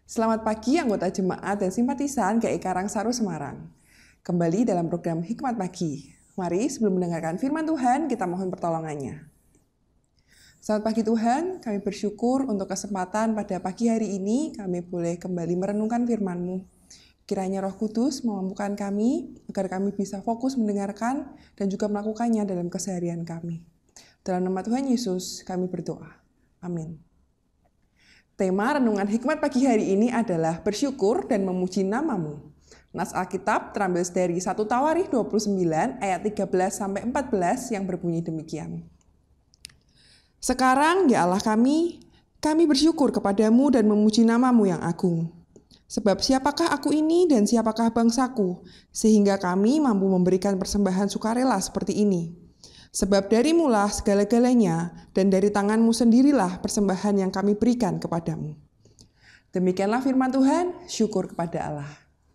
Selamat pagi anggota jemaat dan simpatisan GI Karangsaru Semarang. Kembali dalam program Hikmat Pagi. Mari sebelum mendengarkan firman Tuhan, kita mohon pertolongannya. Selamat pagi Tuhan, kami bersyukur untuk kesempatan pada pagi hari ini kami boleh kembali merenungkan firman-Mu. Kiranya Roh Kudus memampukan kami agar kami bisa fokus mendengarkan dan juga melakukannya dalam keseharian kami. Dalam nama Tuhan Yesus kami berdoa. Amin. Tema renungan hikmat pagi hari ini adalah bersyukur dan memuji nama-Mu. Nas Alkitab terambil dari 1 Tawarikh 29 ayat 13-14 yang berbunyi demikian. Sekarang ya Allah kami bersyukur kepadamu dan memuji nama-Mu yang agung. Sebab siapakah aku ini dan siapakah bangsaku, sehingga kami mampu memberikan persembahan sukarela seperti ini. Sebab darimulah segala-galanya, dan dari tanganmu sendirilah persembahan yang kami berikan kepadamu. Demikianlah firman Tuhan, syukur kepada Allah.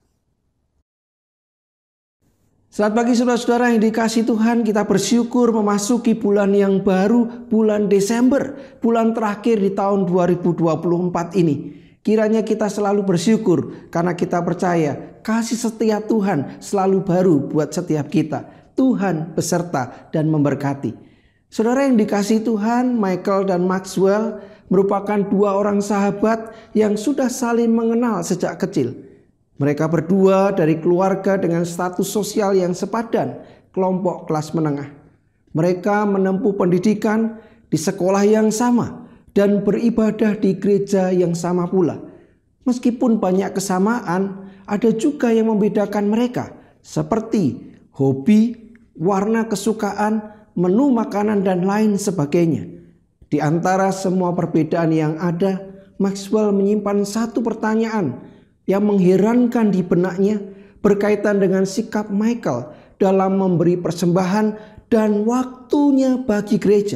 Selamat pagi saudara-saudara yang dikasihi Tuhan, kita bersyukur memasuki bulan yang baru, bulan Desember, bulan terakhir di tahun 2024 ini. Kiranya kita selalu bersyukur karena kita percaya kasih setia Tuhan selalu baru buat setiap kita. Tuhan beserta dan memberkati. Saudara yang dikasihi Tuhan, Michael dan Maxwell merupakan dua orang sahabat yang sudah saling mengenal sejak kecil. Mereka berdua dari keluarga dengan status sosial yang sepadan, kelompok kelas menengah. Mereka menempuh pendidikan di sekolah yang sama dan beribadah di gereja yang sama pula. Meskipun banyak kesamaan, ada juga yang membedakan mereka, seperti hobi, warna kesukaan, menu makanan, dan lain sebagainya. Di antara semua perbedaan yang ada, Maxwell menyimpan satu pertanyaan yang mengherankan di benaknya berkaitan dengan sikap Michael dalam memberi persembahan dan waktunya bagi gereja.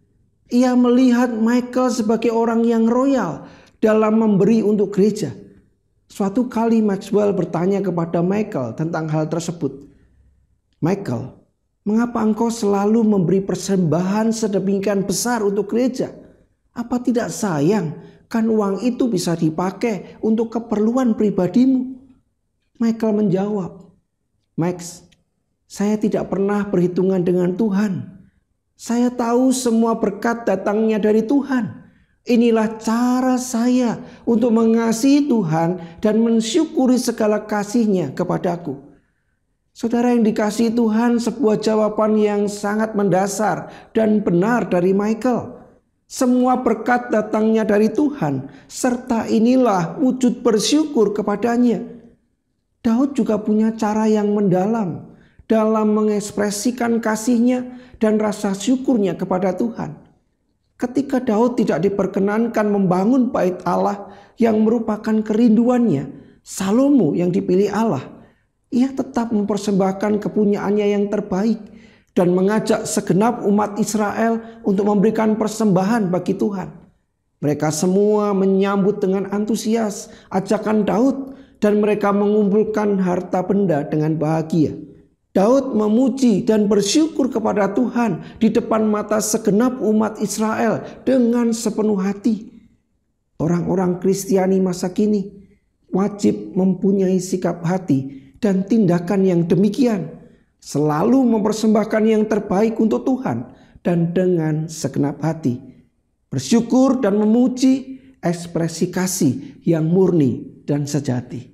Ia melihat Michael sebagai orang yang royal dalam memberi untuk gereja. Suatu kali Maxwell bertanya kepada Michael tentang hal tersebut. Michael, mengapa engkau selalu memberi persembahan sedemikian besar untuk gereja? Apa tidak sayang kan uang itu bisa dipakai untuk keperluan pribadimu? Michael menjawab, Max, saya tidak pernah berhitungan dengan Tuhan. Saya tahu semua berkat datangnya dari Tuhan. Inilah cara saya untuk mengasihi Tuhan dan mensyukuri segala kasih-Nya kepadaku. Saudara yang dikasihi Tuhan, sebuah jawaban yang sangat mendasar dan benar dari Michael. Semua berkat datangnya dari Tuhan, serta inilah wujud bersyukur kepadanya. Daud juga punya cara yang mendalam dalam mengekspresikan kasihnya dan rasa syukurnya kepada Tuhan. Ketika Daud tidak diperkenankan membangun bait Allah yang merupakan kerinduannya, Salomo yang dipilih Allah, ia tetap mempersembahkan kepunyaannya yang terbaik dan mengajak segenap umat Israel untuk memberikan persembahan bagi Tuhan. Mereka semua menyambut dengan antusias ajakan Daud dan mereka mengumpulkan harta benda dengan bahagia. Daud memuji dan bersyukur kepada Tuhan di depan mata segenap umat Israel dengan sepenuh hati. Orang-orang Kristiani masa kini wajib mempunyai sikap hati dan tindakan yang demikian, selalu mempersembahkan yang terbaik untuk Tuhan dan dengan segenap hati. Bersyukur dan memuji ekspresi kasih yang murni dan sejati.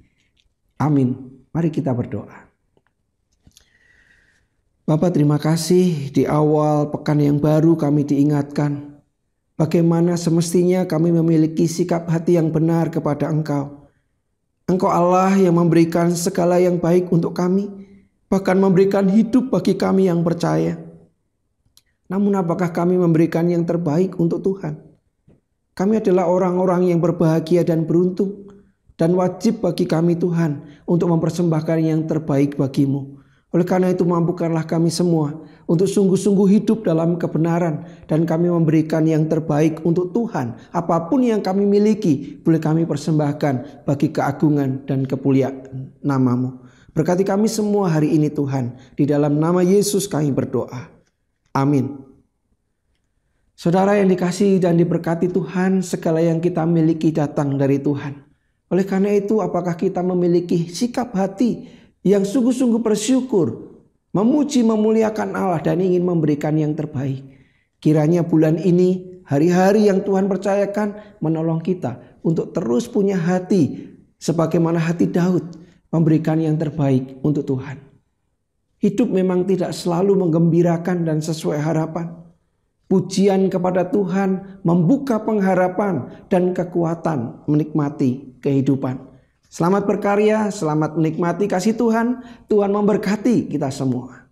Amin. Mari kita berdoa. Bapa, terima kasih di awal pekan yang baru kami diingatkan bagaimana semestinya kami memiliki sikap hati yang benar kepada Engkau. Engkau Allah yang memberikan segala yang baik untuk kami, bahkan memberikan hidup bagi kami yang percaya. Namun apakah kami memberikan yang terbaik untuk Tuhan? Kami adalah orang-orang yang berbahagia dan beruntung, dan wajib bagi kami Tuhan untuk mempersembahkan yang terbaik bagi-Mu. Oleh karena itu mampukanlah kami semua untuk sungguh-sungguh hidup dalam kebenaran dan kami memberikan yang terbaik untuk Tuhan. Apapun yang kami miliki boleh kami persembahkan bagi keagungan dan kemuliaan nama-Mu. Berkati kami semua hari ini Tuhan. Di dalam nama Yesus kami berdoa. Amin. Saudara yang dikasihi dan diberkati Tuhan, segala yang kita miliki datang dari Tuhan. Oleh karena itu, apakah kita memiliki sikap hati yang sungguh-sungguh bersyukur, memuji, memuliakan Allah dan ingin memberikan yang terbaik? Kiranya bulan ini, hari-hari yang Tuhan percayakan menolong kita untuk terus punya hati sebagaimana hati Daud, memberikan yang terbaik untuk Tuhan. Hidup memang tidak selalu menggembirakan dan sesuai harapan. Pujian kepada Tuhan membuka pengharapan dan kekuatan menikmati kehidupan. Selamat berkarya, selamat menikmati kasih Tuhan. Tuhan memberkati kita semua.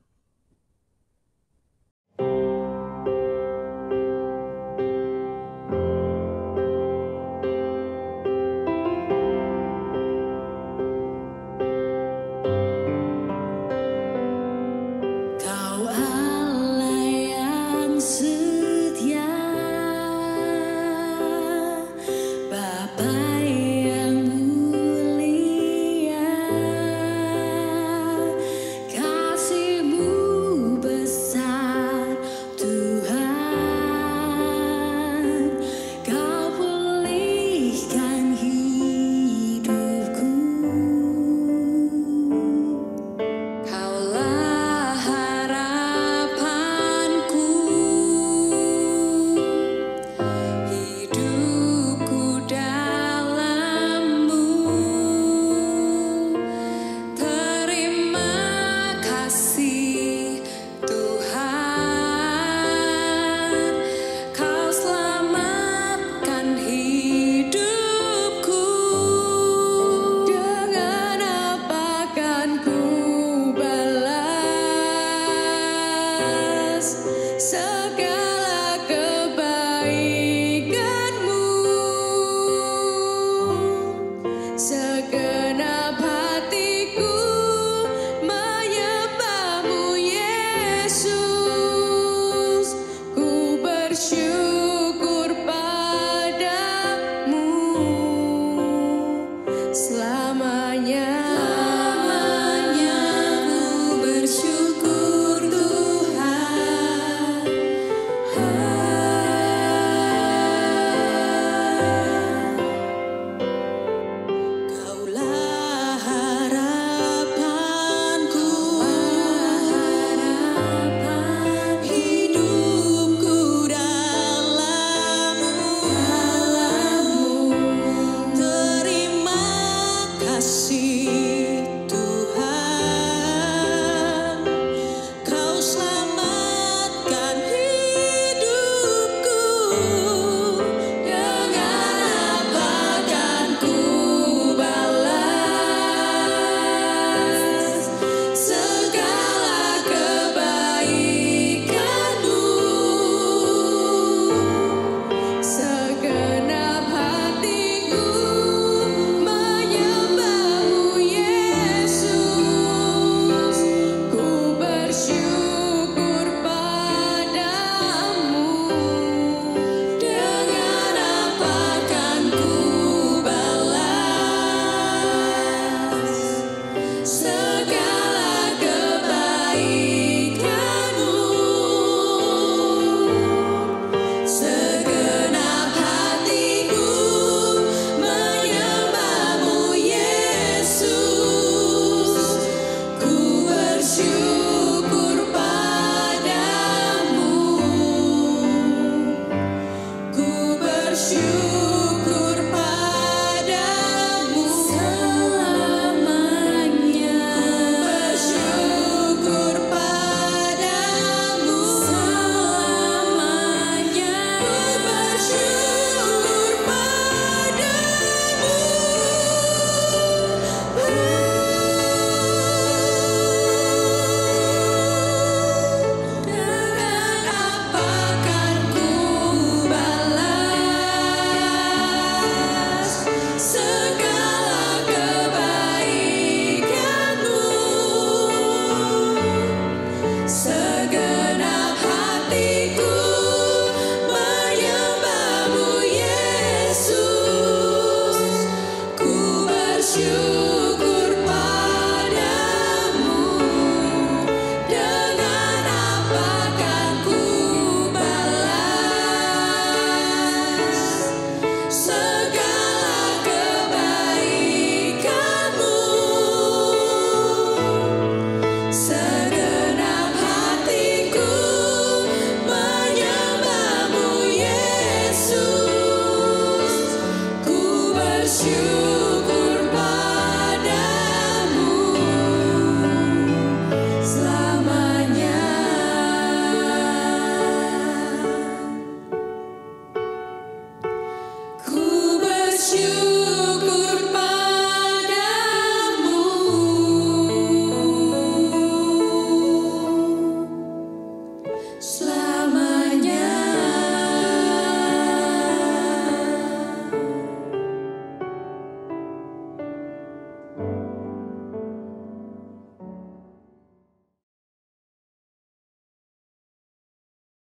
bersyukur.